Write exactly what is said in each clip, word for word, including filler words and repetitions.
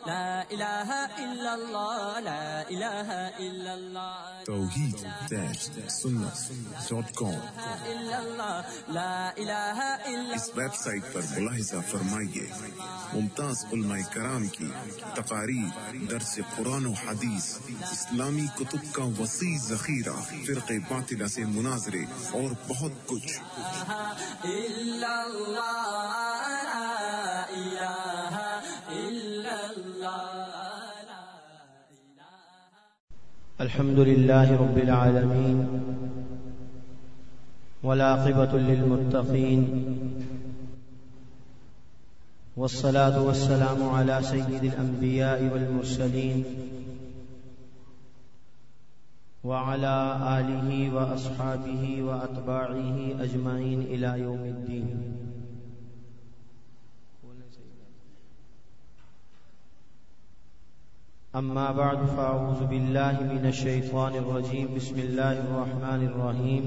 لا الہ الا اللہ لا الہ الا اللہ توحید سنت ڈاٹ کام لا الہ الا اس ویب سائٹ پر ملاحظہ فرمائیے ممتاز علماء کرام کی تقاریر، درس قرآن و حدیث، اسلامی کتب کا وسیع ذخیرہ، فرقے باطلہ سے مناظرے اور بہت کچھ۔ الا اللہ لا الہ الا اللہ۔ الحمد لله رب العالمين والعاقبة للمتقين والصلاة والسلام على سيد الأنبياء والمرسلين وعلى آله وأصحابه وأتباعه أجمعين إلى يوم الدين۔ اما بعد فاعوذ باللہ من الشیطان الرجیم، بسم اللہ الرحمن الرحیم۔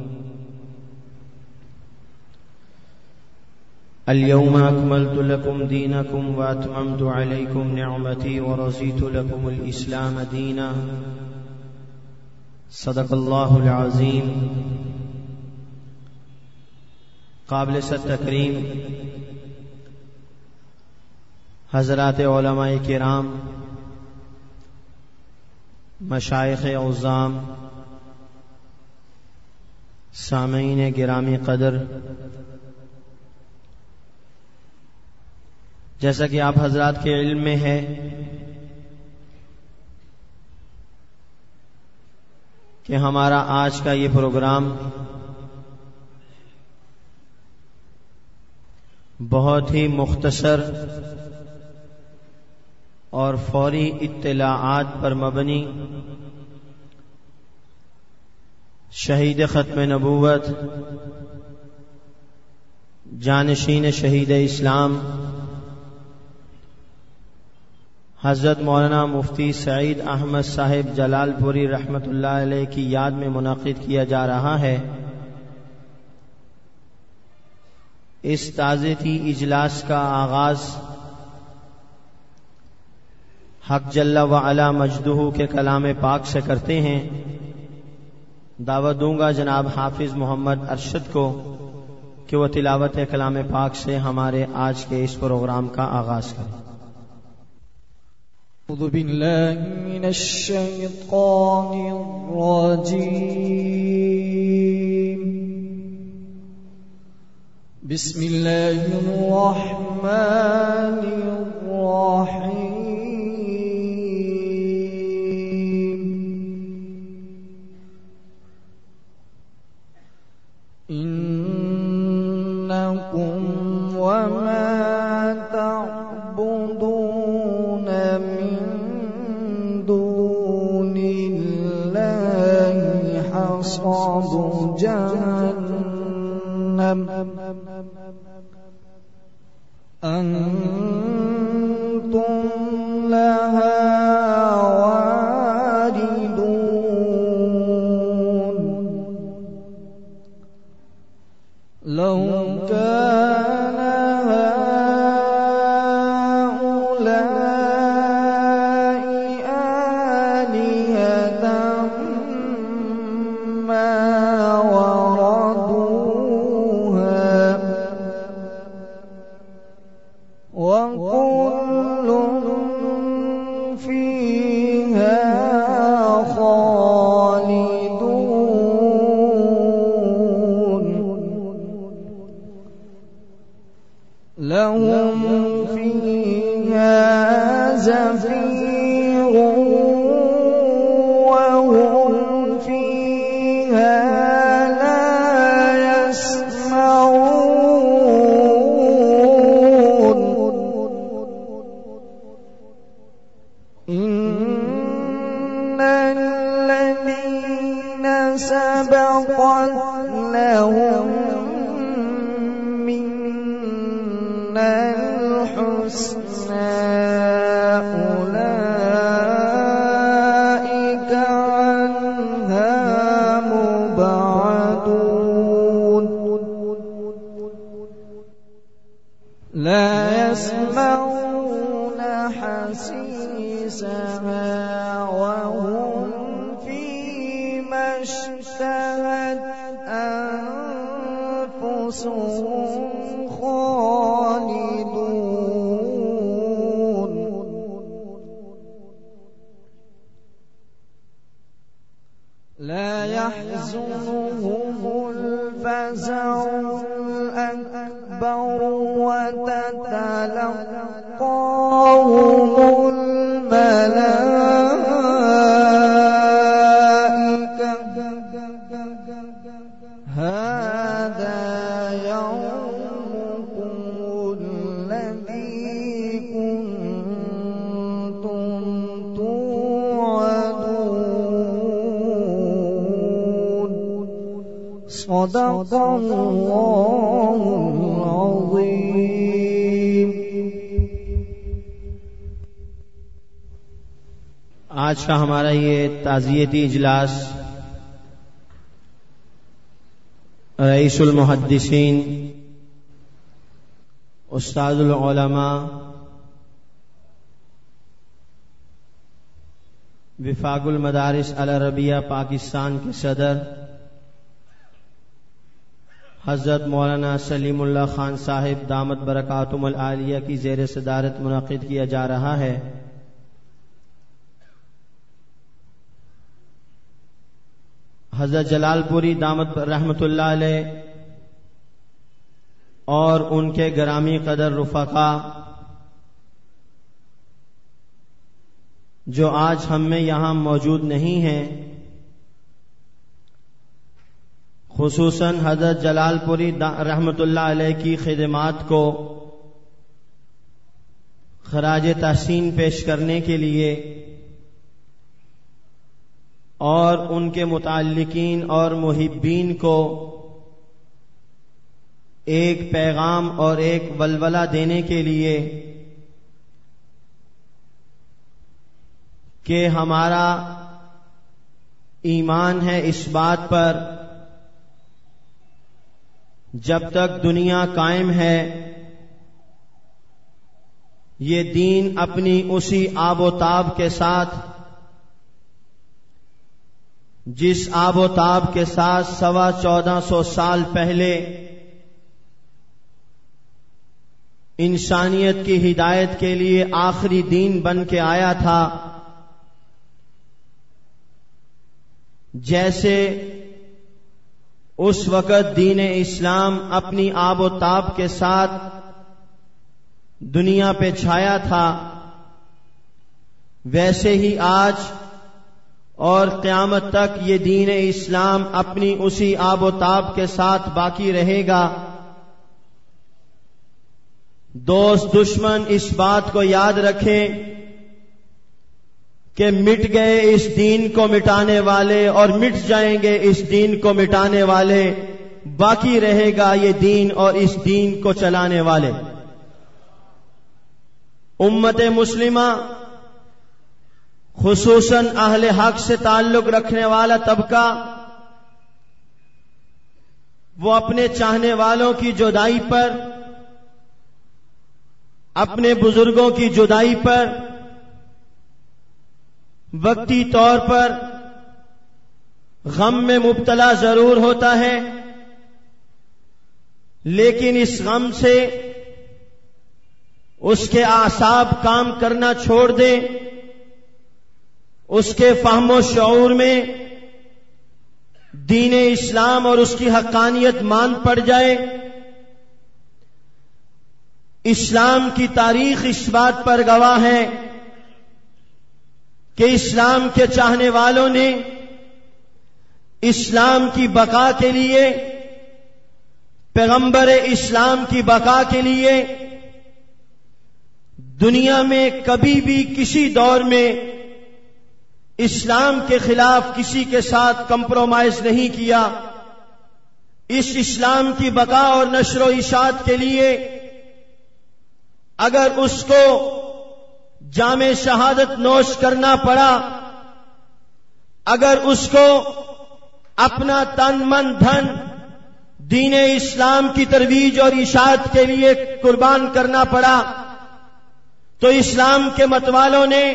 اليوم اکملت لکم دینکم واتممت علیکم نعمتی ورضیت لکم الاسلام دینا۔ صدق اللہ العظیم۔ قابل صد تکریم حضرات علماء کرام، مشائخ عظام، سامعین گرامی قدر، جیسا کہ آپ حضرات کے علم میں ہے کہ ہمارا آج کا یہ پروگرام بہت ہی مختصر اور فوری اطلاعات پر مبنی شہید ختم نبوت، جانشین شہید اسلام حضرت مولانا مفتی سعید احمد صاحب جلال پوری رحمۃ اللہ علیہ کی یاد میں منعقد کیا جا رہا ہے۔ اس تعزیتی اجلاس کا آغاز حق جل وعلا مجدہ کے کلام پاک سے کرتے ہیں۔ دعوت دوں گا جناب حافظ محمد ارشد کو کہ وہ تلاوت کلام پاک سے ہمارے آج کے اس پروگرام کا آغاز کریں۔ اعوذ باللہ من الشیطان الرجیم، بسم اللہ الرحمن الرحیم۔ انکم وما تعبدون من دون اللہ حصب جہنم انتم لها واردون۔ لو كان هؤلاء آلهة ما وردوها وكل فيها خالدون۔ لهم فيها زفير وهم فيها لا يسمعون۔ إن الذين سبقت لهم الحسنى أولئك عنها مبعدون۔ لا يسمعون حسيسها حسيسها وهم فيما اشتهت أنفسهم خالدون لا يحزنهم الفزع الأكبر وتتلقاهم الملائكة هذا يومكم الذي كنتم توعدون صدق الله العظيم. آج کا ہمارا یہ تعزیتی اجلاس رئیس المحدثین استاد العلماء وفاق المدارس العربیہ پاکستان کے صدر حضرت مولانا سلیم اللہ خان صاحب دامت برکاتہم العالیہ کی زیر صدارت منعقد کیا جا رہا ہے. حضرت جلال پوری دامت رحمت اللہ علیہ اور ان کے گرامی قدر رفقا جو آج ہم میں یہاں موجود نہیں ہیں، خصوصاً حضرت جلال پوری رحمت اللہ علیہ کی خدمات کو خراج تحسین پیش کرنے کے لیے اور ان کے متعلقین اور محبین کو ایک پیغام اور ایک ولولہ دینے کے لیے کہ ہمارا ایمان ہے اس بات پر جب تک دنیا قائم ہے یہ دین اپنی اسی آب و تاب کے ساتھ جس آب و تاب کے ساتھ سوا چودہ سو سال پہلے انسانیت کی ہدایت کے لیے آخری دین بن کے آیا تھا، جیسے اس وقت دین اسلام اپنی آب و تاب کے ساتھ دنیا پہ چھایا تھا، ویسے ہی آج اور قیامت تک یہ دین اسلام اپنی اسی آب و تاب کے ساتھ باقی رہے گا. دوست دشمن اس بات کو یاد رکھیں کہ مٹ گئے اس دین کو مٹانے والے اور مٹ جائیں گے اس دین کو مٹانے والے، باقی رہے گا یہ دین اور اس دین کو چلانے والے. امت مسلمہ خصوصاً اہل حق سے تعلق رکھنے والا طبقہ وہ اپنے چاہنے والوں کی جدائی پر، اپنے بزرگوں کی جدائی پر وقتی طور پر غم میں مبتلا ضرور ہوتا ہے، لیکن اس غم سے اس کے اعصاب کام کرنا چھوڑ دیں، اس کے فہم و شعور میں دین اسلام اور اس کی حقانیت مان پڑ جائے. اسلام کی تاریخ اس بات پر گواہ ہے کہ اسلام کے چاہنے والوں نے اسلام کی بقا کے لیے، پیغمبر اسلام کی بقا کے لیے دنیا میں کبھی بھی کسی دور میں اسلام کے خلاف کسی کے ساتھ کمپرومائز نہیں کیا. اس اسلام کی بقا اور نشر و اشاعت کے لیے اگر اس کو جام شہادت نوش کرنا پڑا، اگر اس کو اپنا تن من دھن دین اسلام کی ترویج اور اشاعت کے لیے قربان کرنا پڑا، تو اسلام کے متوالوں نے،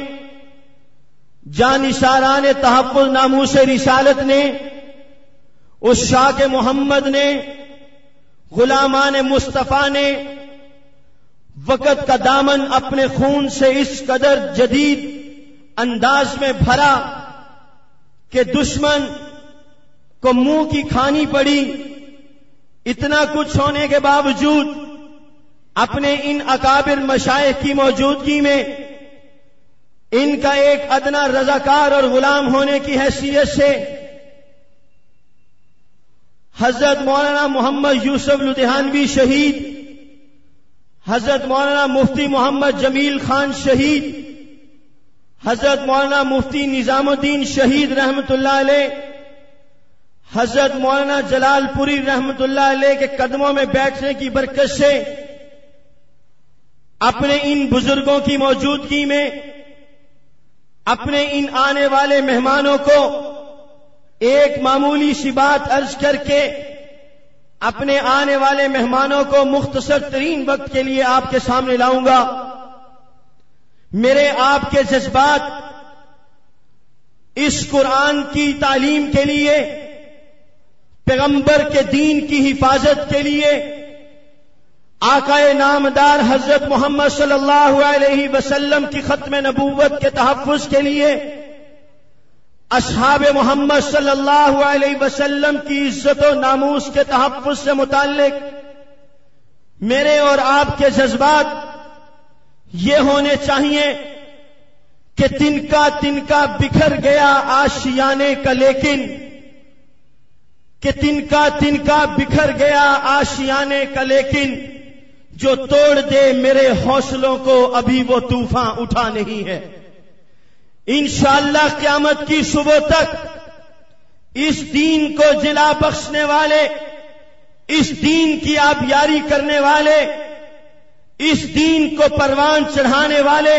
جانثاران تحفظ ناموس رسالت نے، اس شاہ محمد نے، غلامان مصطفیٰ نے وقت کا دامن اپنے خون سے اس قدر جدید انداز میں بھرا کہ دشمن کو منہ کی کھانی پڑی۔ اتنا کچھ ہونے کے باوجود اپنے ان اکابر مشائخ کی موجودگی میں ان کا ایک ادنا رضاکار اور غلام ہونے کی حیثیت سے حضرت مولانا محمد یوسف لدھیانوی شہید، حضرت مولانا مفتی محمد جمیل خان شہید، حضرت مولانا مفتی نظام الدین شہید رحمت اللہ علیہ، حضرت مولانا جلال پوری رحمت اللہ علیہ کے قدموں میں بیٹھنے کی برکت سے اپنے ان بزرگوں کی موجودگی میں اپنے ان آنے والے مہمانوں کو ایک معمولی سی بات عرض کر کے اپنے آنے والے مہمانوں کو مختصر ترین وقت کے لیے آپ کے سامنے لاؤں گا۔ میرے آپ کے جذبات اس قرآن کی تعلیم کے لیے، پیغمبر کے دین کی حفاظت کے لیے، آقائے نامدار حضرت محمد صلی اللہ علیہ وسلم کی ختم نبوت کے تحفظ کے لیے، اصحاب محمد صلی اللہ علیہ وسلم کی عزت و ناموس کے تحفظ سے متعلق میرے اور آپ کے جذبات یہ ہونے چاہیے کہ تنکا تنکا بکھر گیا آشیانے کا لیکن، کہ تنکا تنکا بکھر گیا آشیانے کا لیکن، جو توڑ دے میرے حوصلوں کو ابھی وہ طوفان اٹھا نہیں ہے۔ انشاءاللہ قیامت کی صبح تک اس دین کو جلا بخشنے والے، اس دین کی آبیاری کرنے والے، اس دین کو پروان چڑھانے والے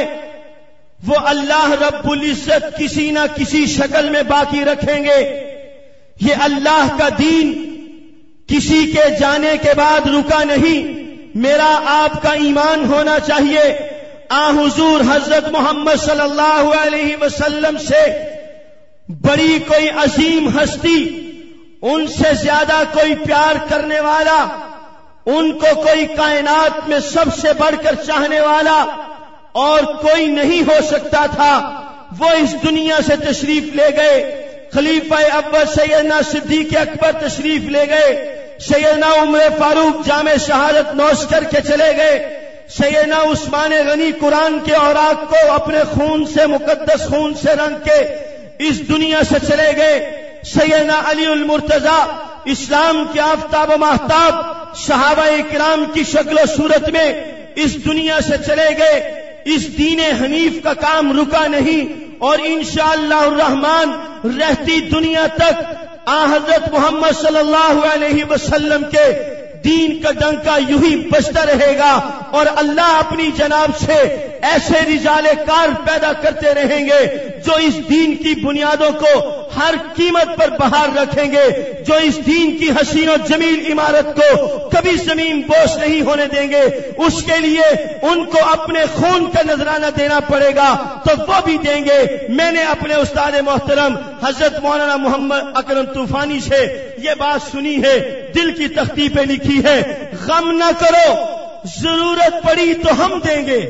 وہ اللہ رب العزت کسی نہ کسی شکل میں باقی رکھیں گے۔ یہ اللہ کا دین کسی کے جانے کے بعد رکا نہیں۔ میرا آپ کا ایمان ہونا چاہیے آ حضور حضرت محمد صلی اللہ علیہ وسلم سے بڑی کوئی عظیم ہستی، ان سے زیادہ کوئی پیار کرنے والا، ان کو کوئی کائنات میں سب سے بڑھ کر چاہنے والا اور کوئی نہیں ہو سکتا تھا۔ وہ اس دنیا سے تشریف لے گئے۔ خلیفہ اول سیدنا صدیق اکبر تشریف لے گئے، سیدنا عمر فاروق جامع شہادت نوش کر کے چلے گئے، سیدنا عثمان غنی قرآن کے اوراق کو اپنے خون سے، مقدس خون سے رنگ کے اس دنیا سے چلے گئے، سیدنا علی المرتضی اسلام کے آفتاب و ماہتاب صحابہ کرام کی شکل و صورت میں اس دنیا سے چلے گئے۔ اس دین حنیف کا کام رکا نہیں اور انشاءاللہ الرحمن رہتی دنیا تک آن حضرت محمد صلی اللہ علیہ وسلم کے دین کا ڈنکا یوں ہی بجتا رہے گا اور اللہ اپنی جناب سے ایسے رجال کار پیدا کرتے رہیں گے جو اس دین کی بنیادوں کو ہر قیمت پر بحال رکھیں گے، جو اس دین کی حسین و جمیل عمارت کو کبھی زمین بوس نہیں ہونے دیں گے۔ اس کے لیے ان کو اپنے خون کا نذرانہ دینا پڑے گا تو وہ بھی دیں گے۔ میں نے اپنے استاد محترم حضرت مولانا محمد اکرم طوفانی سے یہ بات سنی ہے، دل کی تختی پہ لکھی ہے، غم نہ کرو ضرورت پڑی تو ہم دیں گے،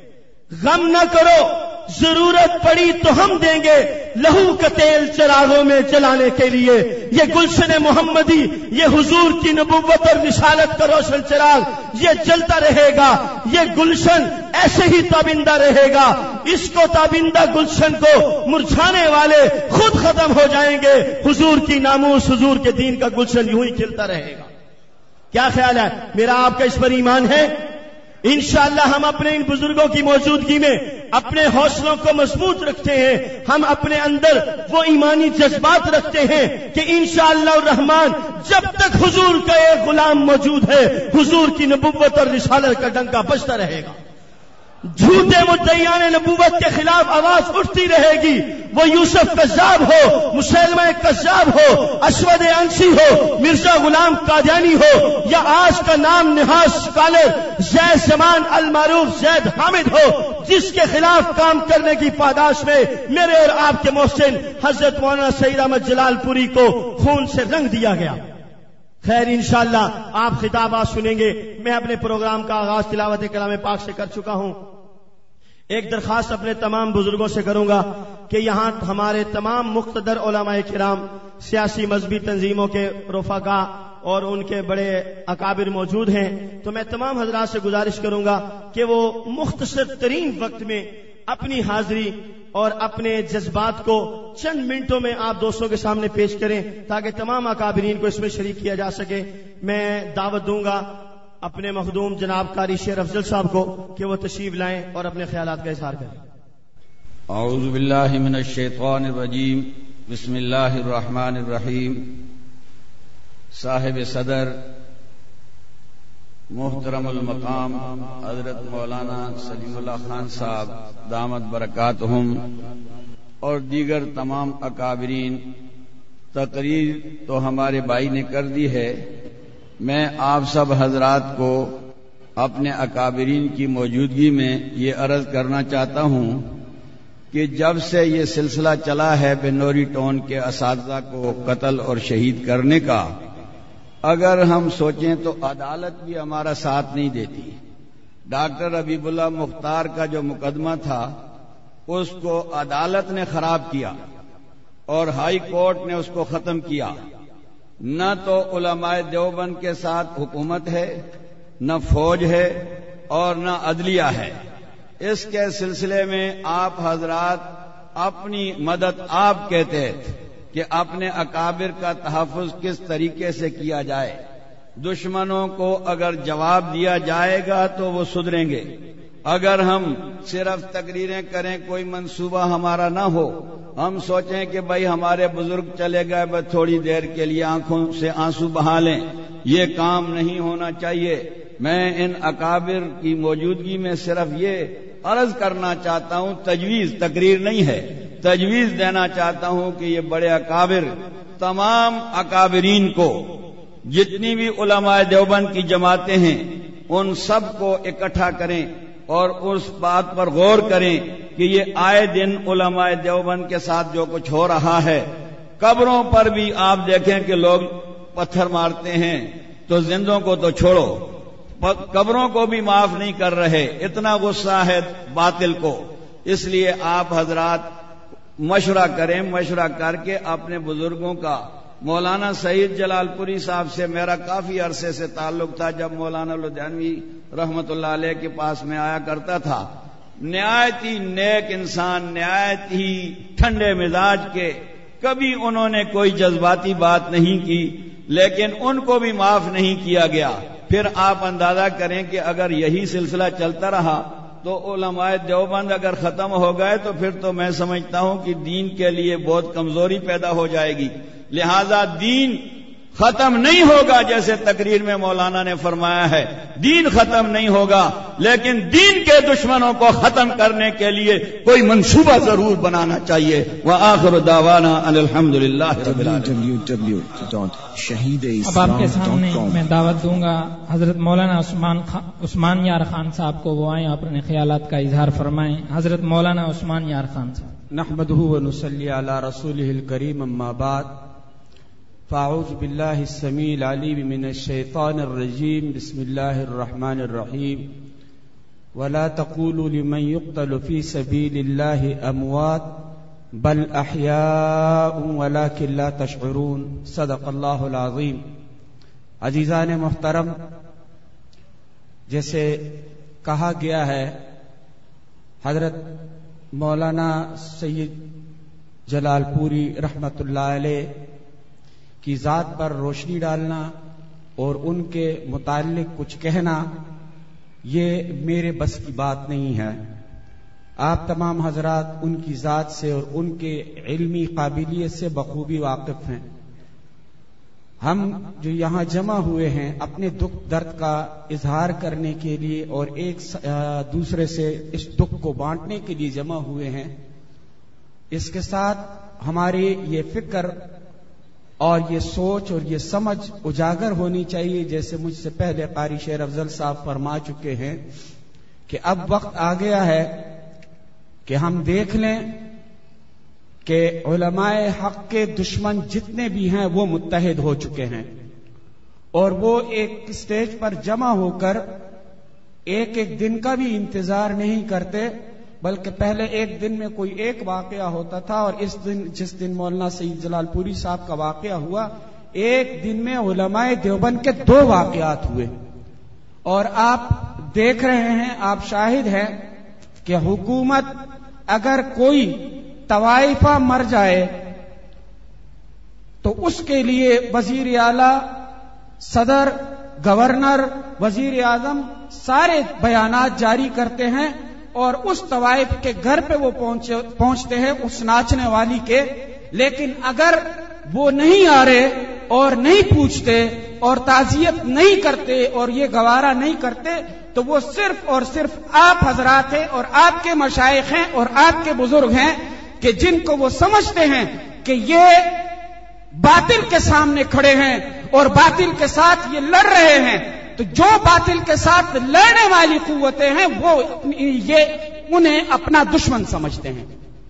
غم نہ کرو ضرورت پڑی تو ہم دیں گے، لہو کا تیل چراغوں میں جلانے کے لیے۔ یہ گلشن محمدی، یہ حضور کی نبوت اور رسالت کا روشن چراغ یہ جلتا رہے گا، یہ گلشن ایسے ہی تابندہ رہے گا۔ اس کو تابندہ گلشن کو مرجھانے والے خود ختم ہو جائیں گے۔ حضور کی ناموس، حضور کے دین کا گلشن یوں ہی کھلتا رہے گا۔ کیا خیال ہے؟ میرا آپ کا اس پر ایمان ہے؟ انشاءاللہ ہم اپنے ان بزرگوں کی موجودگی میں اپنے حوصلوں کو مضبوط رکھتے ہیں، ہم اپنے اندر وہ ایمانی جذبات رکھتے ہیں کہ انشاءاللہ الرحمن جب تک حضور کا ایک غلام موجود ہے حضور کی نبوت اور رسالت کا ڈنکا بجتا رہے گا۔ جھوٹے مدعیان نبوت کے خلاف آواز اٹھتی رہے گی، وہ یوسف کذاب ہو، مسلمہ کذاب ہو، اسود انسی ہو، مرزا غلام قادیانی ہو، یا آج کا نام نہاد اسکالر زید زمان المعروف زید حامد ہو، جس کے خلاف کام کرنے کی پاداش میں میرے اور آپ کے محسن حضرت مولانا سعید احمد جلال پوری کو خون سے رنگ دیا گیا. خیر انشاءاللہ آپ خطابات سنیں گے. میں اپنے پروگرام کا آغاز تلاوت کلام پاک سے کر چکا ہوں. ایک درخواست اپنے تمام بزرگوں سے کروں گا کہ یہاں ہمارے تمام مقتدر علماء کرام، سیاسی مذہبی تنظیموں کے رفقا اور ان کے بڑے اکابر موجود ہیں، تو میں تمام حضرات سے گزارش کروں گا کہ وہ مختصر ترین وقت میں اپنی حاضری اور اپنے جذبات کو چند منٹوں میں آپ دوستوں کے سامنے پیش کریں تاکہ تمام اکابرین کو اس میں شریک کیا جا سکے. میں دعوت دوں گا اپنے مخدوم جناب قاری شیر افضل صاحب کو کہ وہ تشریف لائیں اور اپنے خیالات کا اظہار کریں. اعوذ باللہ من الشیطان الرجیم، بسم اللہ الرحمن الرحیم. صاحب صدر محترم المقام حضرت مولانا سلیم اللہ خان صاحب دامت برکاتہم اور دیگر تمام اکابرین، تقریر تو ہمارے بھائی نے کر دی ہے. میں آپ سب حضرات کو اپنے اکابرین کی موجودگی میں یہ عرض کرنا چاہتا ہوں کہ جب سے یہ سلسلہ چلا ہے بنوری ٹون کے اساتذہ کو قتل اور شہید کرنے کا، اگر ہم سوچیں تو عدالت بھی ہمارا ساتھ نہیں دیتی. ڈاکٹر حبیب اللہ مختار کا جو مقدمہ تھا اس کو عدالت نے خراب کیا اور ہائی کورٹ نے اس کو ختم کیا. نہ تو علماء دیوبند کے ساتھ حکومت ہے، نہ فوج ہے اور نہ عدلیہ ہے. اس کے سلسلے میں آپ حضرات اپنی مدد آپ کہتے کہ اپنے اکابر کا تحفظ کس طریقے سے کیا جائے. دشمنوں کو اگر جواب دیا جائے گا تو وہ سدھریں گے. اگر ہم صرف تقریریں کریں، کوئی منصوبہ ہمارا نہ ہو، ہم سوچیں کہ بھائی ہمارے بزرگ چلے گئے بس تھوڑی دیر کے لیے آنکھوں سے آنسو بہا لیں، یہ کام نہیں ہونا چاہیے. میں ان اکابر کی موجودگی میں صرف یہ عرض کرنا چاہتا ہوں، تجویز تقریر نہیں ہے، تجویز دینا چاہتا ہوں کہ یہ بڑے اکابر تمام اکابرین کو، جتنی بھی علماء دیوبند کی جماعتیں ہیں ان سب کو اکٹھا کریں اور اس بات پر غور کریں کہ یہ آئے دن علماء دیوبند کے ساتھ جو کچھ ہو رہا ہے. قبروں پر بھی آپ دیکھیں کہ لوگ پتھر مارتے ہیں، تو زندوں کو تو چھوڑو، قبروں کو بھی معاف نہیں کر رہے. اتنا غصہ ہے باطل کو. اس لیے آپ حضرات مشورہ کریں، مشورہ کر کے اپنے بزرگوں کا. مولانا سعید جلال پوری صاحب سے میرا کافی عرصے سے تعلق تھا، جب مولانا لدھیانوی رحمت اللہ علیہ کے پاس میں آیا کرتا تھا. نہایت ہی نیک انسان، نہایت ہی ٹھنڈے مزاج کے، کبھی انہوں نے کوئی جذباتی بات نہیں کی، لیکن ان کو بھی معاف نہیں کیا گیا. پھر آپ اندازہ کریں کہ اگر یہی سلسلہ چلتا رہا تو علماء دیوبند اگر ختم ہو گئے تو پھر تو میں سمجھتا ہوں کہ دین کے لیے بہت کمزوری پیدا ہو جائے گی. لہذا دین ختم نہیں ہوگا، جیسے تقریر میں مولانا نے فرمایا ہے، دین ختم نہیں ہوگا، لیکن دین کے دشمنوں کو ختم کرنے کے لیے کوئی منصوبہ ضرور بنانا چاہیے. وآخر دعوانا ان الحمدللہ رب العالمین. اب آپ کے سامنے میں دعوت دوں گا حضرت مولانا عثمان عثمان یار خان صاحب کو، وہ آئیں اپنے خیالات کا اظہار فرمائیں. حضرت مولانا عثمان یار خان صاحب. نحمدہ و نصلی علی رسولہ الکریم، اما بعد، فاعوذ باللہ السمیع العلیم من الشیطان الرجیم، بسم اللہ الرحمن الرحیم. ولا تقولوا لمن يقتل في سبيل الله اموات بل احیاء ولكن لا تشعرون. صدق اللہ العظیم. عزیزان محترم، جیسے کہا گیا ہے، حضرت مولانا سید جلال پوری رحمت اللہ علیہ کی ذات پر روشنی ڈالنا اور ان کے متعلق کچھ کہنا یہ میرے بس کی بات نہیں ہے. آپ تمام حضرات ان کی ذات سے اور ان کے علمی قابلیت سے بخوبی واقف ہیں. ہم جو یہاں جمع ہوئے ہیں اپنے دکھ درد کا اظہار کرنے کے لیے اور ایک دوسرے سے اس دکھ کو بانٹنے کے لیے جمع ہوئے ہیں. اس کے ساتھ ہماری یہ فکر اور یہ سوچ اور یہ سمجھ اجاگر ہونی چاہیے، جیسے مجھ سے پہلے قاری شیر افضل صاحب فرما چکے ہیں کہ اب وقت آ گیا ہے کہ ہم دیکھ لیں کہ علماء حق کے دشمن جتنے بھی ہیں وہ متحد ہو چکے ہیں، اور وہ ایک اسٹیج پر جمع ہو کر ایک ایک دن کا بھی انتظار نہیں کرتے، بلکہ پہلے ایک دن میں کوئی ایک واقعہ ہوتا تھا، اور اس دن جس دن مولانا سید جلال پوری صاحب کا واقعہ ہوا، ایک دن میں علماء دیوبند کے دو واقعات ہوئے۔ اور آپ دیکھ رہے ہیں، آپ شاہد ہیں کہ حکومت اگر کوئی طوائفہ مر جائے تو اس کے لیے وزیر اعلی، صدر، گورنر، وزیر اعظم سارے بیانات جاری کرتے ہیں، اور اس طوائف کے گھر پہ وہ پہنچتے ہیں اس ناچنے والی کے۔ لیکن اگر وہ نہیں آ رہے اور نہیں پوچھتے اور تعزیت نہیں کرتے اور یہ گوارا نہیں کرتے، تو وہ صرف اور صرف آپ حضرات ہیں اور آپ کے مشائخ ہیں اور آپ کے بزرگ ہیں کہ جن کو وہ سمجھتے ہیں کہ یہ باطل کے سامنے کھڑے ہیں اور باطل کے ساتھ یہ لڑ رہے ہیں۔ تو جو باطل کے ساتھ لڑنے والی قوتیں ہیں وہ یہ انہیں اپنا دشمن سمجھتے ہیں۔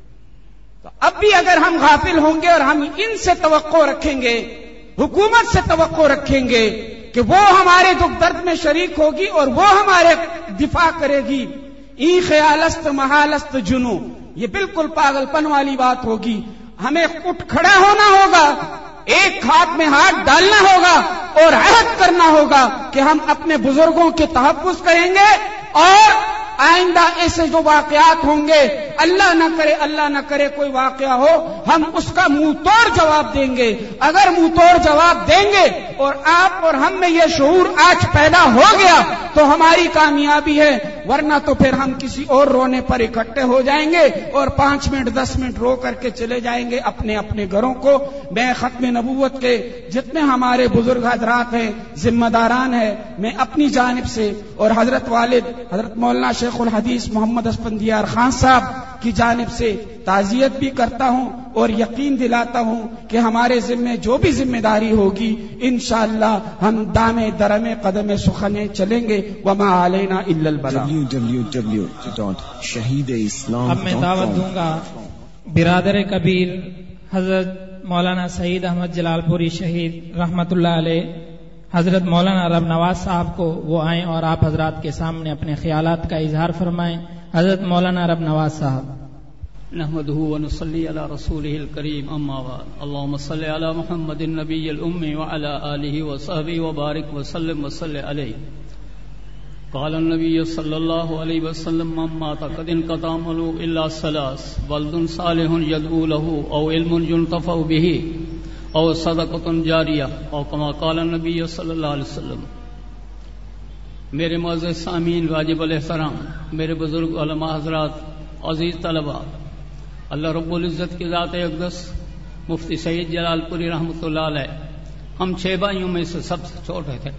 تو اب بھی اگر ہم غافل ہوں گے اور ہم ان سے توقع رکھیں گے، حکومت سے توقع رکھیں گے کہ وہ ہمارے دکھ درد میں شریک ہوگی اور وہ ہمارے دفاع کرے گی، ای خیالست محالست جنو، یہ بالکل پاگل پن والی بات ہوگی۔ ہمیں اٹھ کھڑا ہونا ہوگا، ایک ہاتھ میں ہاتھ ڈالنا ہوگا اور عہد کرنا ہوگا کہ ہم اپنے بزرگوں کے تحفظ کریں گے، اور آئندہ ایسے جو واقعات ہوں گے، اللہ نہ کرے اللہ نہ کرے کوئی واقعہ ہو، ہم اس کا منہ توڑ جواب دیں گے۔ اگر منہ توڑ جواب دیں گے اور آپ اور ہم میں یہ شعور آج پیدا ہو گیا تو ہماری کامیابی ہے، ورنہ تو پھر ہم کسی اور رونے پر اکٹھے ہو جائیں گے اور پانچ منٹ دس منٹ رو کر کے چلے جائیں گے اپنے اپنے گھروں کو۔ میں ختم نبوت کے جتنے ہمارے بزرگ حضرات ہیں، ذمہ داران ہیں، میں اپنی جانب سے اور حضرت والد حضرت مولانا شیخ الحدیث محمد اسفندیار خان صاحب کی جانب سے تعزیت بھی کرتا ہوں اور یقین دلاتا ہوں کہ ہمارے ذمے جو بھی ذمہ داری ہوگی انشاءاللہ ہم دامے درمے قدم سخنے چلیں گے، وما علینا الا البلاغ۔ W W W dot Shaheed Islam. اب میں دعوت دوں گا برادر کبیر حضرت مولانا سعید احمد جلال پوری شہید رحمت اللہ علیہ، حضرت مولانا رب نواز صاحب کو وہ آئیں اور آپ حضرات کے سامنے اپنے خیالات کا اظہار فرمائیں۔ حضرت مولانا رب نواز صاحب۔ نحمده ونصلي على رسوله الكريم، اما بعد، اللهم صل على محمد النبي الأمي وعلى آله وصحبه وبارك وسلم وصل عليه۔ قال النبي صلى الله عليه وسلم من مات قد انقطع عمله إلا ثلاث، ولد صالح يدعو له أو علم ينتفع به أو صدقة جارية أو كما قال النبي صلى الله عليه وسلم۔ میرے معزز سامعین، واجب الاحترام، میرے بزرگ علماء حضرات، عزیز طلباء، اللہ رب العزت کی ذات اقدس مفتی سعید جلال پوری رحمۃ اللہ علیہ ہم چھ بھائیوں میں سے سب سے چھوٹے تھے۔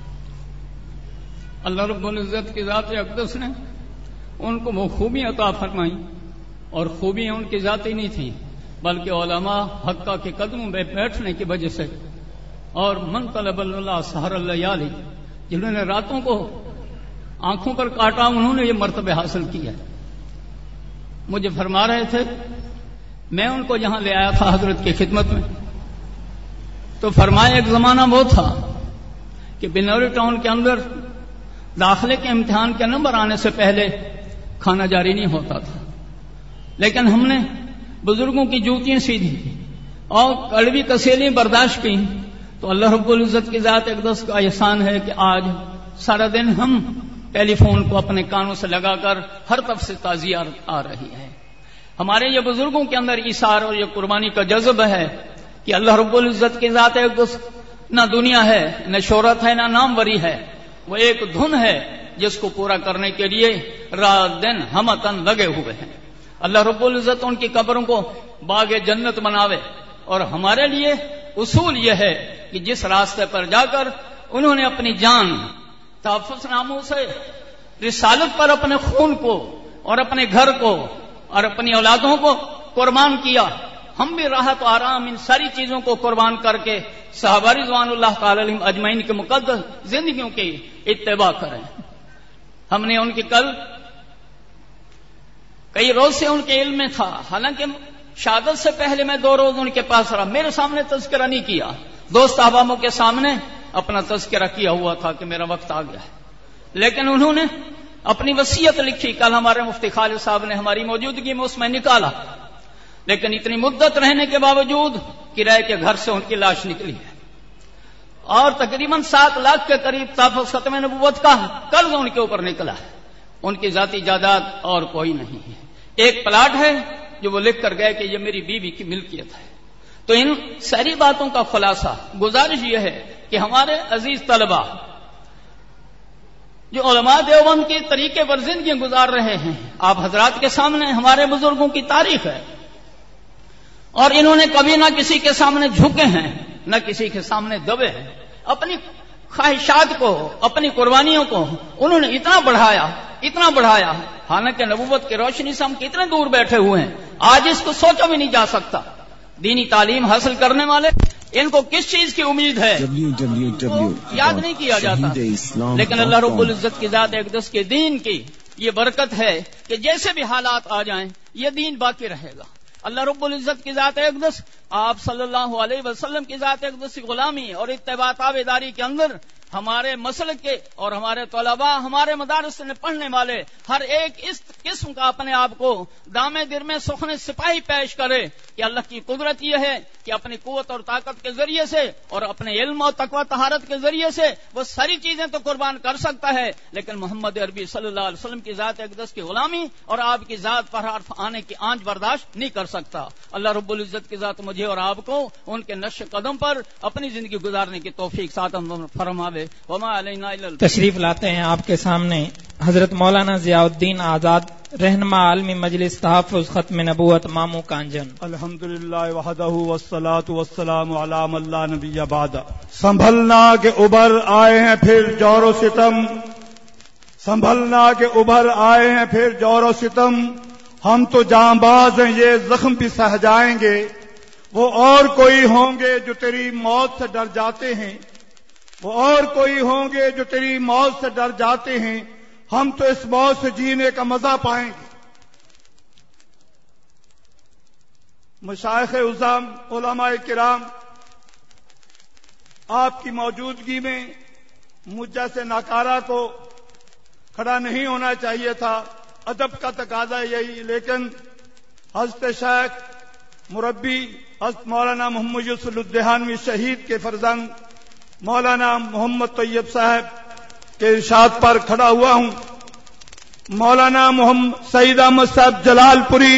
اللہ رب العزت کی ذات اقدس نے ان کو وہ خوبیاں عطا فرمائیں، اور خوبیاں ان کی ذاتی نہیں تھیں بلکہ علماء حقہ کے قدموں میں بیٹھنے کی وجہ سے، اور من طلب اللہ سحر اللیالی، جنہوں نے راتوں کو آنکھوں پر کاٹا، انہوں نے یہ مرتبہ حاصل کیا۔ مجھے فرما رہے تھے، میں ان کو یہاں لے آیا تھا حضرت کی خدمت میں، تو فرمایا ایک زمانہ وہ تھا کہ بنوری ٹاؤن کے اندر داخلے کے امتحان کے نمبر آنے سے پہلے کھانا جاری نہیں ہوتا تھا، لیکن ہم نے بزرگوں کی جوتیاں سیدھی اور کڑوی کسیلیں برداشت کی، تو اللہ رب العزت کی ذات اقدس کا احسان ہے کہ آج سارا دن ہم ٹیلی فون کو اپنے کانوں سے لگا کر ہر طرف سے تعزیت آ رہی ہے۔ ہمارے یہ بزرگوں کے اندر ایثار اور یہ قربانی کا جذب ہے کہ اللہ رب العزت کی ذات اقدس نہ دنیا ہے، نہ شہرت ہے، نہ ناموری ہے، وہ ایک دھن ہے جس کو پورا کرنے کے لیے رات دن ہمتن لگے ہوئے ہیں۔ اللہ رب العزت ان کی قبروں کو باغ جنت بناوے، اور ہمارے لیے اصول یہ ہے کہ جس راستے پر جا کر انہوں نے اپنی جان تحفظ ناموں سے رسالت پر اپنے خون کو اور اپنے گھر کو اور اپنی اولادوں کو قربان کیا، ہم بھی راحت و آرام ان ساری چیزوں کو قربان کر کے صحابہ رضوان اللہ تعالی علیہم اجمعین کے مقدس زندگیوں کی اتباع کریں۔ ہم نے ان کی کل کئی روز سے ان کے علم میں تھا، حالانکہ شہادت سے پہلے میں دو روز ان کے پاس رہا، میرے سامنے تذکرہ نہیں کیا، دوست احبابوں کے سامنے اپنا تذکرہ کیا ہوا تھا کہ میرا وقت آ گیا ہے، لیکن انہوں نے اپنی وصیت لکھی، کل ہمارے مفتی خالد صاحب نے ہماری موجودگی میں اس میں نکالا، لیکن اتنی مدت رہنے کے باوجود کرائے کے گھر سے ان کی لاش نکلی ہے، اور تقریباً سات لاکھ کے قریب تحفظ ختم نبوت کا قرض ان کے اوپر نکلا ہے، ان کی ذاتی جائیداد اور کوئی نہیں ہے، ایک پلاٹ ہے جو وہ لکھ کر گئے کہ یہ میری بیوی کی ملکیت ہے۔ تو ان ساری باتوں کا خلاصہ گزارش یہ ہے کہ ہمارے عزیز طلبہ جو علماء دیوبند کے طریقے پر زندگی گزار رہے ہیں، آپ حضرات کے سامنے ہمارے بزرگوں کی تاریخ ہے، اور انہوں نے کبھی نہ کسی کے سامنے جھکے ہیں نہ کسی کے سامنے دبے ہیں، اپنی خواہشات کو، اپنی قربانیوں کو انہوں نے اتنا بڑھایا اتنا بڑھایا حالانکہ نبوت کی روشنی سے ہم کتنے دور بیٹھے ہوئے ہیں، آج اس کو سوچا بھی نہیں جا سکتا۔ دینی تعلیم حاصل کرنے والے ان کو کس چیز کی امید ہے یاد نہیں کیا جاتا، لیکن اللہ رب العزت کی ذات اقدس کے دین کی یہ برکت ہے کہ جیسے بھی حالات آ جائیں یہ دین باقی رہے گا۔ اللہ رب العزت کی ذات اقدس، آپ صلی اللہ علیہ وسلم کی ذات اقدس کی غلامی اور اتباع تابعداری کے اندر ہمارے مسلک کے اور ہمارے طلباء، ہمارے مدارس میں پڑھنے والے ہر ایک اس قسم کا اپنے آپ کو دامے در میں سخن سپاہی پیش کرے کہ اللہ کی قدرت یہ ہے کہ اپنی قوت اور طاقت کے ذریعے سے اور اپنے علم اور تقوی طہارت کے ذریعے سے وہ ساری چیزیں تو قربان کر سکتا ہے، لیکن محمد عربی صلی اللہ علیہ وسلم کی ذات اقدس کی غلامی اور آپ کی ذات پر حرف آنے کی آنچ برداشت نہیں کر سکتا۔ اللہ رب العزت کی ذات مجھے اور آپ کو ان کے نقش قدم پر اپنی زندگی گزارنے کی توفیق ساتھ فرماوے۔ وما علینا الا البلاغ۔ تشریف لاتے ہیں آپ کے سامنے حضرت مولانا ضیاء الدین آزاد، رہنما عالمی مجلس تحفظ ختم نبوت مامو کانجن۔ الحمدللہ وحدہ والصلاۃ والسلام علی من لا نبی بعد۔ سنبھلنا کے ابھر آئے ہیں پھر جور و ستم، سنبھلنا کے ابھر آئے ہیں پھر جور و ستم، ہم تو جاں باز ہیں یہ زخم بھی سہ جائیں گے، وہ اور کوئی ہوں گے جو تیری موت سے ڈر جاتے ہیں، وہ اور کوئی ہوں گے جو تیری موت سے ڈر جاتے ہیں، ہم تو اس موت سے جینے کا مزہ پائیں گے۔ مشائخ عظام، علماء کرام، آپ کی موجودگی میں مجھ جیسے ناکارہ کو کھڑا نہیں ہونا چاہیے تھا، ادب کا تقاضا یہی، لیکن حضرت شیخ مربی حضرت مولانا محمد یوسف الدہانوی شہید کے فرزند مولانا محمد طیب صاحب کے ارشاد پر کھڑا ہوا ہوں۔ مولانا محمد سعید احمد صاحب جلال پوری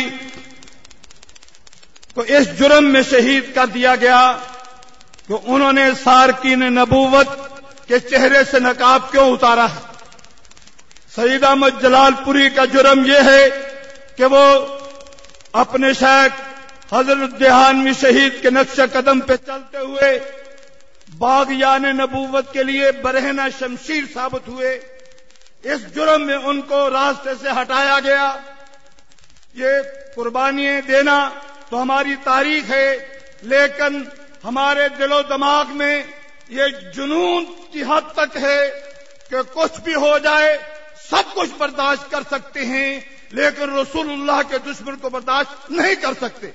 کو اس جرم میں شہید کر دیا گیا کہ انہوں نے سارکین نبوت کے چہرے سے نقاب کیوں اتارا ہے۔ سعید احمد جلال پوری کا جرم یہ ہے کہ وہ اپنے شیخ حضرت دہانوی شہید کے نقش قدم پہ چلتے ہوئے باغیان نبوت کے لیے برہنہ شمشیر ثابت ہوئے، اس جرم میں ان کو راستے سے ہٹایا گیا۔ یہ قربانیاں دینا تو ہماری تاریخ ہے، لیکن ہمارے دل و دماغ میں یہ جنون کی حد تک ہے کہ کچھ بھی ہو جائے سب کچھ برداشت کر سکتے ہیں، لیکن رسول اللہ کے دشمن کو برداشت نہیں کر سکتے،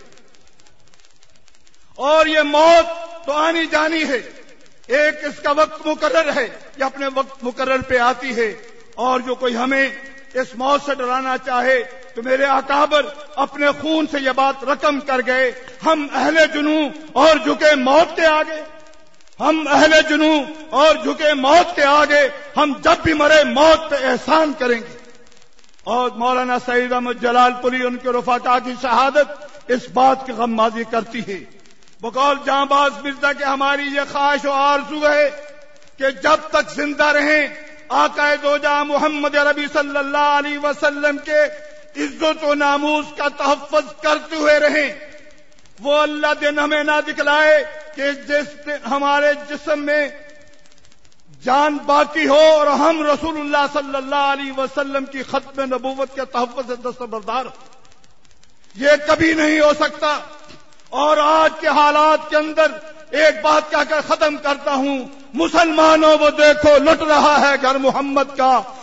اور یہ موت تو آنی جانی ہے، ایک اس کا وقت مقرر ہے، یہ اپنے وقت مقرر پہ آتی ہے، اور جو کوئی ہمیں اس موت سے ڈرانا چاہے تو میرے اکابر اپنے خون سے یہ بات رقم کر گئے، ہم اہل جنوں اور جھکے موت کے آگے، ہم اہل جنوں اور جھکے موت کے آگے، ہم جب بھی مرے موت پہ احسان کریں گے۔ اور مولانا سعید احمد جلال پوری ان کے رفقا کی شہادت اس بات کی غمازی کرتی ہے۔ بقول جاں باز مرزا کہ ہماری یہ خواہش و آرزو ہے کہ جب تک زندہ رہیں آقا دو جہاں محمد عربی صلی اللہ علیہ وسلم کے عزت و ناموس کا تحفظ کرتے ہوئے رہیں، وہ اللہ دن ہمیں نہ دکھلائے کہ جس ہمارے جسم میں جان باقی ہو اور ہم رسول اللہ صلی اللہ علیہ وسلم کی ختم نبوت کے تحفظ سے دستبردار ہو، یہ کبھی نہیں ہو سکتا۔ اور آج کے حالات کے اندر ایک بات کہہ کر ختم کرتا ہوں، مسلمانوں وہ دیکھو لٹ رہا ہے گھر محمد کا،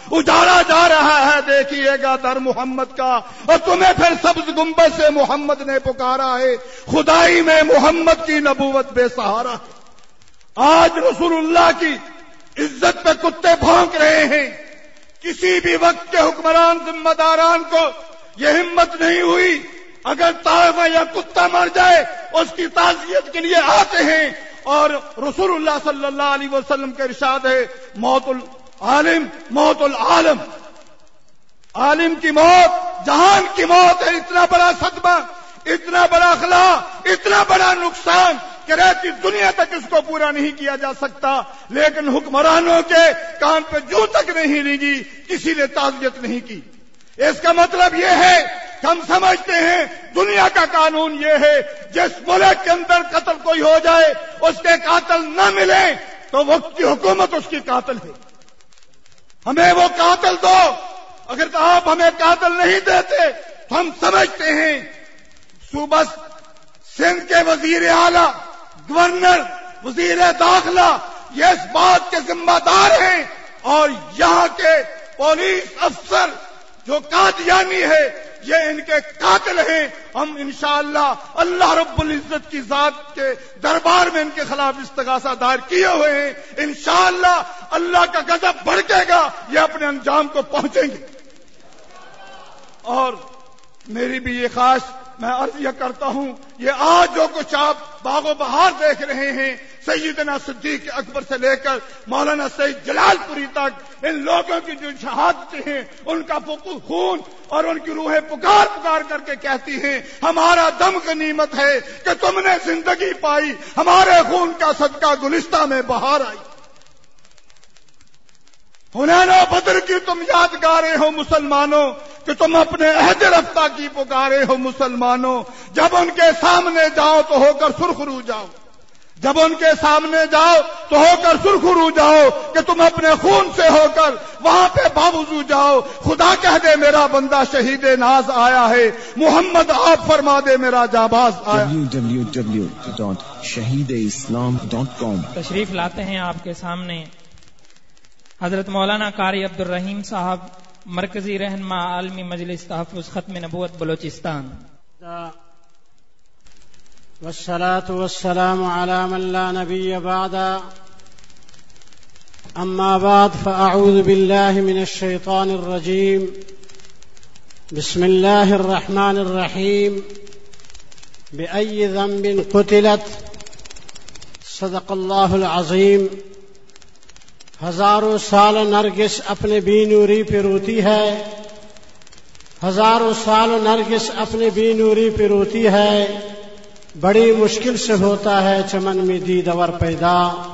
اجاڑا جا رہا ہے، دیکھیے گا در محمد کا، اور تمہیں پھر سبز گنبد سے محمد نے پکارا ہے، خدائی میں محمد کی نبوت بے سہارا ہے۔ آج رسول اللہ کی عزت پہ کتے بھونک رہے ہیں، کسی بھی وقت کے حکمران ذمہ داران کو یہ ہمت نہیں ہوئی، اگر تاغ یا کتا مر جائے اس کی تعزیت کے لیے آتے ہیں، اور رسول اللہ صلی اللہ علیہ وسلم کے ارشاد ہے موت العالم موت العالم، عالم کی موت جہان کی موت ہے۔ اتنا بڑا صدمہ، اتنا بڑا خلا، اتنا بڑا نقصان کہ رہتی دنیا تک اس کو پورا نہیں کیا جا سکتا، لیکن حکمرانوں کے کام پہ جو تک نہیں لگی، کسی نے تعزیت نہیں کی۔ اس کا مطلب یہ ہے کہ ہم سمجھتے ہیں دنیا کا قانون یہ ہے جس ملک کے اندر قتل کوئی ہو جائے اس کے قاتل نہ ملے تو وقت کی حکومت اس کی قاتل ہے، ہمیں وہ قاتل دو۔ اگر آپ ہمیں قاتل نہیں دیتے تو ہم سمجھتے ہیں صوبہ سندھ کے وزیر اعلیٰ، گورنر، وزیر داخلہ یہ اس بات کے ذمہ دار ہیں، اور یہاں کے پولیس افسر جو قادیانی ہے یہ ان کے قاتل ہیں۔ ہم انشاءاللہ اللہ رب العزت کی ذات کے دربار میں ان کے خلاف استغاثہ دائر کیے ہوئے ہیں، انشاءاللہ اللہ کا غضب بھڑکے گا، یہ اپنے انجام کو پہنچیں گے۔ اور میری بھی یہ خواہش، میں عرض یہ کرتا ہوں، یہ آج جو کچھ آپ باغ و بہار دیکھ رہے ہیں، سیدنا صدیق اکبر سے لے کر مولانا سید جلال پوری تک، ان لوگوں کی جو شہادتیں ہیں، ان کا خون اور ان کی روحیں پکار پکار کر کے کہتی ہیں ہمارا دم غنیمت ہے کہ تم نے زندگی پائی، ہمارے خون کا صدقہ گلستہ میں بہار آئی۔ حنین و بدر کی تم یادگاریں ہو مسلمانوں کہ تم اپنے عہد رفتہ کی پکارے ہو مسلمانوں، جب ان کے سامنے جاؤ تو ہو کر سرخرو جاؤ، جب ان کے سامنے جاؤ تو ہو کر سرخرو جاؤ کہ تم اپنے خون سے ہو کر وہاں پہ باوضو جاؤ۔ خدا کہہ دے میرا بندہ شہید ناز آیا ہے، محمد آپ فرما دے میرا جانباز آیا۔ W W W dot Shaheed اسلام ڈاٹ کام تشریف لاتے ہیں آپ کے سامنے حضرت مولانا قاری عبد الرحیم صاحب، مرکزی رہنما عالمی مجلس تحفظ ختم نبوت بلوچستان۔ والصلاة والسلام على من لا نبي بعد، أما بعد فأعوذ بالله من الشيطان الرجيم، بسم الله الرحمن الرحيم، بأي ذنب قتلت، صدق الله العظيم۔ ہزاروں سال نرگس اپنے بی نوری پہ روتی ہے، ہزاروں سال نرگس اپنے بی نوری پہ روتی ہے، بڑی مشکل سے ہوتا ہے چمن میں دید اور پیدا۔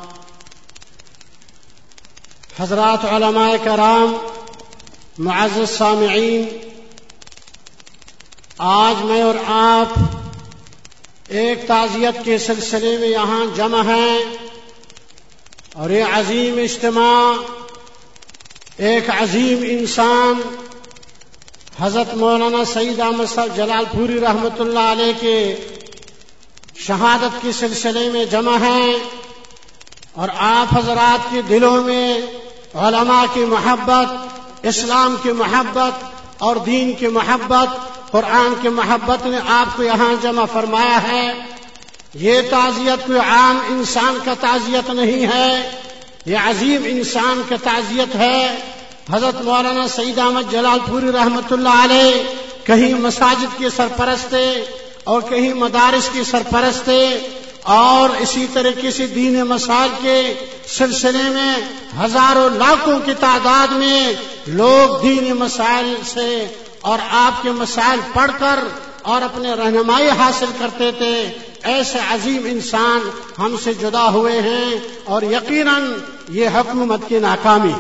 حضرات علماء کرام، معزز سامعین، آج میں اور آپ ایک تعزیت کے سلسلے میں یہاں جمع ہیں، اور یہ عظیم اجتماع ایک عظیم انسان حضرت مولانا سید احمد صاحب جلال پوری رحمۃ اللہ علیہ کے شہادت کے سلسلے میں جمع ہیں، اور آپ حضرات کے دلوں میں علماء کی محبت، اسلام کی محبت اور دین کی محبت، قرآن کی محبت نے آپ کو یہاں جمع فرمایا ہے۔ یہ تعزیت کوئی عام انسان کا تعزیت نہیں ہے، یہ عظیم انسان کا تعزیت ہے۔ حضرت مولانا سید احمد جلال پوری رحمۃ اللہ علیہ کہیں مساجد کے سرپرست اور کہیں مدارس کے سرپرست، اور اسی طریقے سے دین مسائل کے سلسلے میں ہزاروں لاکھوں کی تعداد میں لوگ دین مسائل سے اور آپ کے مسائل پڑھ کر اور اپنے رہنمائی حاصل کرتے تھے۔ ایسے عظیم انسان ہم سے جدا ہوئے ہیں، اور یقیناً یہ حکومت کی ناکامی،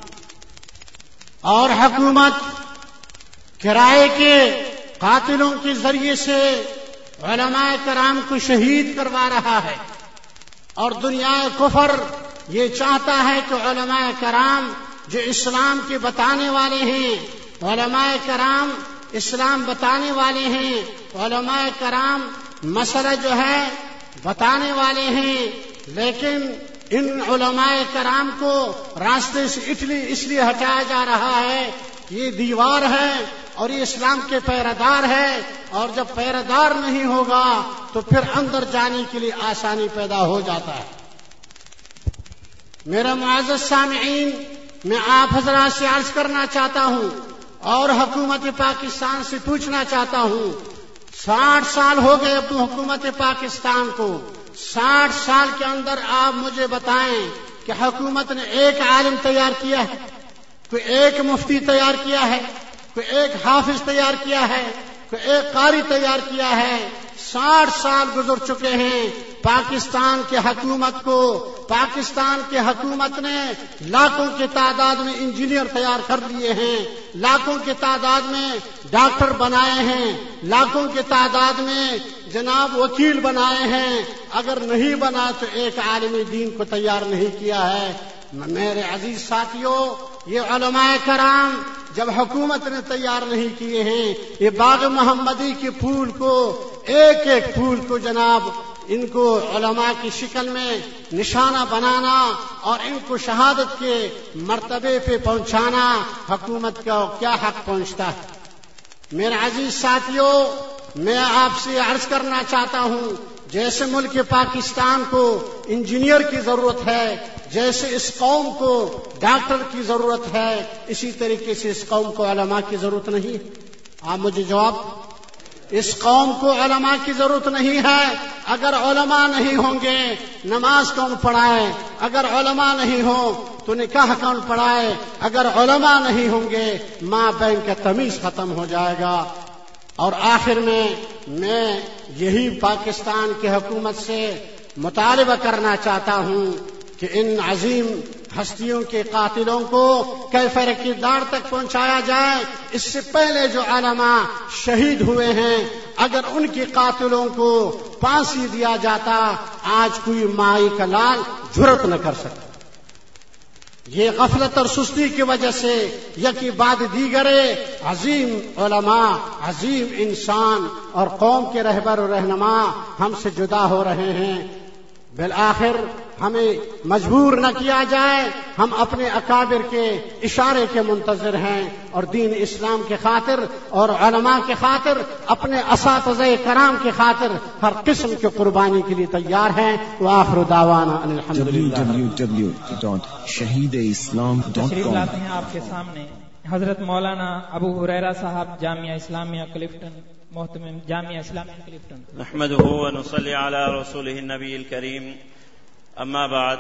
اور حکومت کرائے کے قاتلوں کے ذریعے سے علماء کرام کو شہید کروا رہا ہے، اور دنیا کفر یہ چاہتا ہے کہ علماء کرام جو اسلام کے بتانے والے ہیں، علماء کرام اسلام بتانے والے ہیں، علماء کرام مسئلہ جو ہے بتانے والے ہیں، لیکن ان علماء کرام کو راستے سے اس لیے ہٹایا جا رہا ہے کہ یہ دیوار ہے اور یہ اسلام کے پیرادار ہے، اور جب پیرادار نہیں ہوگا تو پھر اندر جانے کے لیے آسانی پیدا ہو جاتا ہے۔ میرا معزز سامعین، میں آپ حضرات سے عرض کرنا چاہتا ہوں اور حکومت پاکستان سے پوچھنا چاہتا ہوں، ساٹھ سال ہو گئے اب حکومت پاکستان کو، ساٹھ سال کے اندر آپ مجھے بتائیں کہ حکومت نے ایک عالم تیار کیا ہے، کوئی ایک مفتی تیار کیا ہے، کوئی ایک حافظ تیار کیا ہے، کوئی ایک قاری تیار کیا ہے؟ ساٹھ سال گزر چکے ہیں پاکستان کے حکومت کو، پاکستان کے حکومت نے لاکھوں کی تعداد میں انجینئر تیار کر لیے ہیں، لاکھوں کی تعداد میں ڈاکٹر بنائے ہیں، لاکھوں کی تعداد میں جناب وکیل بنائے ہیں، اگر نہیں بنا تو ایک عالم دین کو تیار نہیں کیا ہے۔ میرے عزیز ساتھیوں، یہ علماء کرام جب حکومت نے تیار نہیں کیے ہیں، یہ باغ محمدی کے پھول کو، ایک ایک پھول کو جناب ان کو علماء کی شکل میں نشانہ بنانا اور ان کو شہادت کے مرتبے پہ پہنچانا، حکومت کا کیا حق پہنچتا ہے؟ میرے عزیز ساتھیوں، میں آپ سے عرض کرنا چاہتا ہوں، جیسے ملک پاکستان کو انجینئر کی ضرورت ہے، جیسے اس قوم کو ڈاکٹر کی ضرورت ہے، اسی طریقے سے اس قوم کو علماء کی ضرورت نہیں ہے۔ آپ مجھے جواب، اس قوم کو علماء کی ضرورت نہیں ہے۔ اگر علماء نہیں ہوں گے نماز کون پڑھائے؟ اگر علماء نہیں ہوں تو نکاح کون پڑھائے؟ اگر علماء نہیں ہوں گے ماں بہن کا تمیز ختم ہو جائے گا۔ اور آخر میں میں یہی پاکستان کی حکومت سے مطالبہ کرنا چاہتا ہوں کہ ان عظیم ہستیوں کے قاتلوں کو کیفر کردار تک پہنچایا جائے۔ اس سے پہلے جو علماء شہید ہوئے ہیں، اگر ان کے قاتلوں کو پھانسی دیا جاتا، آج کوئی مائی کا لال جرأت نہ کر سکتا۔ یہ غفلت اور سستی کی وجہ سے یکی بعد دیگرے عظیم علماء، عظیم انسان اور قوم کے رہبر و رہنما ہم سے جدا ہو رہے ہیں۔ بالآخر ہمیں مجبور نہ کیا جائے، ہم اپنے اکابر کے اشارے کے منتظر ہیں اور دین اسلام کے خاطر اور علماء کے خاطر، اپنے اساتذہ کرام کے خاطر ہر قسم کی قربانی کے لیے تیار ہیں۔ وآخر دعوانا ان الحمدللہ۔ W W W dot Shaheed اسلام ڈاٹ تشریف کام۔ لاتے ہیں آپ کے سامنے حضرت مولانا ابو ہریرہ صاحب، جامعہ اسلامیہ کلفٹن، محتمم جامعہ اسلامیہ کلفٹن۔ نحمده ونصلي على رسوله النبی الکریم، اما بعد۔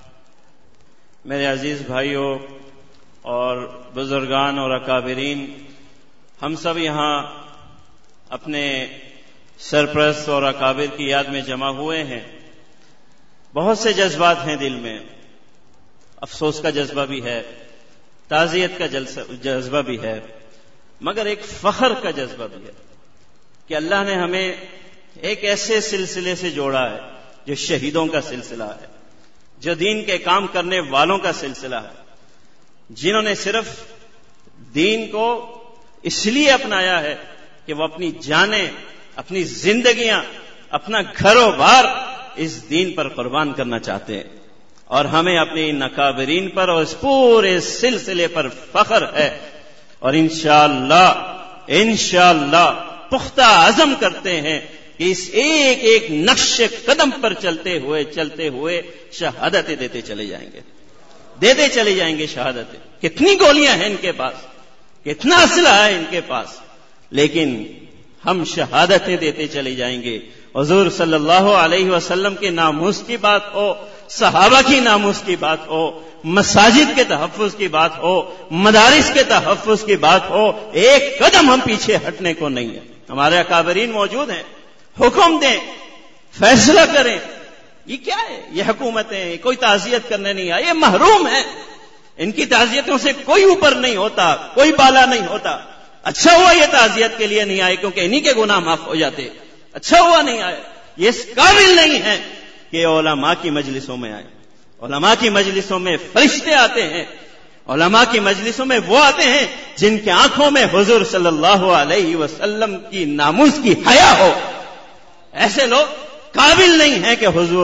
میرے عزیز بھائیوں اور بزرگان اور اکابرین، ہم سب یہاں اپنے سرپرست اور اکابر کی یاد میں جمع ہوئے ہیں۔ بہت سے جذبات ہیں دل میں، افسوس کا جذبہ بھی ہے، تعزیت کا جذبہ بھی ہے، مگر ایک فخر کا جذبہ بھی ہے کہ اللہ نے ہمیں ایک ایسے سلسلے سے جوڑا ہے جو شہیدوں کا سلسلہ ہے، جو دین کے کام کرنے والوں کا سلسلہ ہے، جنہوں نے صرف دین کو اس لیے اپنایا ہے کہ وہ اپنی جانیں، اپنی زندگیاں، اپنا گھر و بار اس دین پر قربان کرنا چاہتے ہیں، اور ہمیں اپنے ان اکابرین پر اور اس پورے سلسلے پر فخر ہے، اور انشاءاللہ انشاءاللہ پختہ عزم کرتے ہیں کہ اس ایک ایک نقش قدم پر چلتے ہوئے چلتے ہوئے شہادتیں دیتے چلے جائیں گے، دیتے چلے جائیں گے شہادتیں۔ کتنی گولیاں ہیں ان کے پاس، کتنا اسلحہ ہے ان کے پاس، لیکن ہم شہادتیں دیتے چلے جائیں گے۔ حضور صلی اللہ علیہ وسلم کے ناموس کی بات ہو، صحابہ کی ناموس کی بات ہو، مساجد کے تحفظ کی بات ہو، مدارس کے تحفظ کی بات ہو، ایک قدم ہم پیچھے ہٹنے کو نہیں ہے۔ ہمارے اکابرین موجود ہیں، حکم دیں، فیصلہ کریں۔ یہ کیا ہے؟ یہ حکومتیں کوئی تعزیت کرنے نہیں آئی، یہ محروم ہیں، ان کی تعزیتوں سے کوئی اوپر نہیں ہوتا، کوئی بالا نہیں ہوتا۔ اچھا ہوا یہ تعزیت کے لیے نہیں آئے، کیونکہ انہی کے گناہ معاف ہو جاتے۔ اچھا ہوا نہیں آئے، یہ اس قابل نہیں ہے کہ علماء کی مجلسوں میں آئے۔ علماء کی مجلسوں میں فرشتے آتے ہیں، علماء کی مجلسوں میں وہ آتے ہیں جن کے آنکھوں میں حضور صلی اللہ علیہ وسلم کی ناموس کی حیا ہو۔ ایسے لوگ قابل نہیں ہیں کہ حضور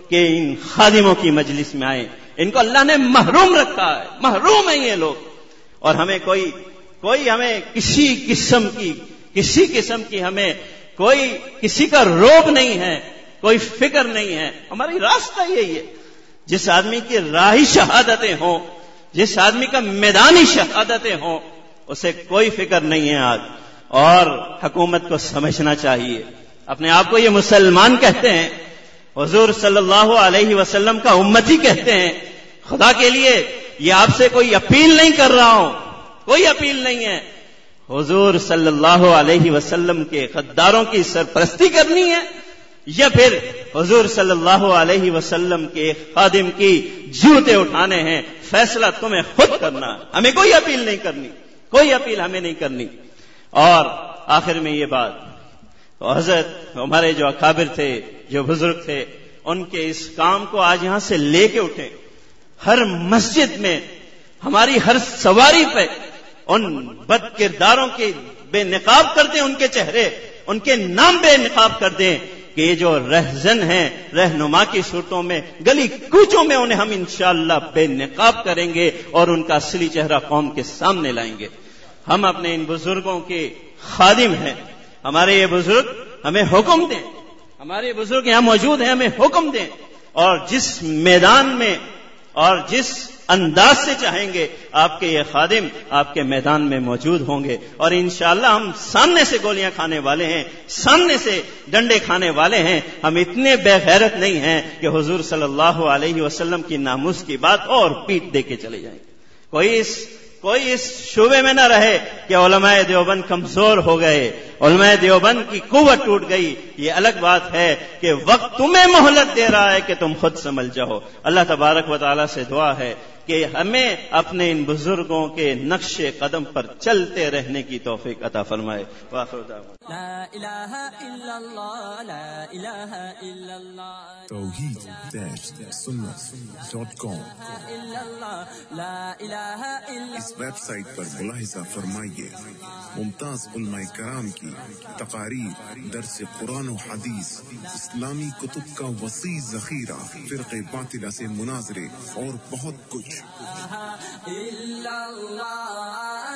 کہ ان خادموں کی مجلس میں آئیں. ان کو اللہ نے محروم رکھا ہے، محروم ہیں یہ لوگ. اور ہمیں کوئی کوئی ہمیں کسی قسم کی کسی قسم کی ہمیں کوئی کسی کا روب نہیں ہے، کوئی فکر نہیں ہے. ہماری راستہ یہی ہے، جس آدمی کی راہی شہادتیں ہوں، جس آدمی کا میدانی شہادتیں ہوں، اسے کوئی فکر نہیں ہے آج. اور حکومت کو سمجھنا چاہیے. اپنے آپ کو یہ مسلمان کہتے ہیں، حضور صلی اللہ علیہ وسلم کا امتی کہتے ہیں. خدا کے لیے یہ آپ سے کوئی اپیل نہیں کر رہا ہوں، کوئی اپیل نہیں ہے. حضور صلی اللہ علیہ وسلم کے غداروں کی سرپرستی کرنی ہے یا پھر حضور صلی اللہ علیہ وسلم کے خادم کی جوتے اٹھانے ہیں؟ فیصلہ تمہیں خود کرنا، ہمیں کوئی اپیل نہیں کرنی، کوئی اپیل ہمیں نہیں کرنی. اور آخر میں یہ بات، حضرت ہمارے جو اکابر تھے، جو بزرگ تھے، ان کے اس کام کو آج یہاں سے لے کے اٹھے. ہر مسجد میں، ہماری ہر سواری پہ ان بد کرداروں کے بے نقاب کر دیں، ان کے چہرے، ان کے نام بے نقاب کر دیں کہ یہ جو رہزن ہیں رہنما کی صورتوں میں، گلی کوچوں میں انہیں ہم انشاءاللہ بے نقاب کریں گے اور ان کا اصلی چہرہ قوم کے سامنے لائیں گے. ہم اپنے ان بزرگوں کے خادم ہیں. ہمارے یہ بزرگ ہمیں حکم دیں، ہمارے بزرگ یہاں موجود ہیں، ہمیں حکم دیں. اور جس میدان میں اور جس انداز سے چاہیں گے آپ کے یہ خادم آپ کے میدان میں موجود ہوں گے. اور انشاءاللہ ہم سامنے سے گولیاں کھانے والے ہیں، سامنے سے ڈنڈے کھانے والے ہیں. ہم اتنے بے غیرت نہیں ہیں کہ حضور صلی اللہ علیہ وسلم کی ناموس کی بات اور پیٹ دے کے چلے جائیں. کوئی اس کوئی اس شعبے میں نہ رہے کہ علماء دیوبند کمزور ہو گئے، علماء دیوبند کی قوت ٹوٹ گئی. یہ الگ بات ہے کہ وقت تمہیں مہلت دے رہا ہے کہ تم خود سنبھل جاؤ. اللہ تبارک و تعالیٰ سے دعا ہے کہ ہمیں اپنے ان بزرگوں کے نقش قدم پر چلتے رہنے کی توفیق عطا فرمائے. وآخر دعوانا لا الہ الا اللہ، لا الہ الا اللہ، توحید سنت ڈاٹ کام. لا الہ الا اس ویب سائٹ پر ملاحظہ فرمائیے ممتاز علماء کرام کی تقاریر، درس قرآن و حدیث، اسلامی کتب کا وسیع ذخیرہ، فرقے باطلہ سے مناظرے اور بہت کچھ. الا اللہ.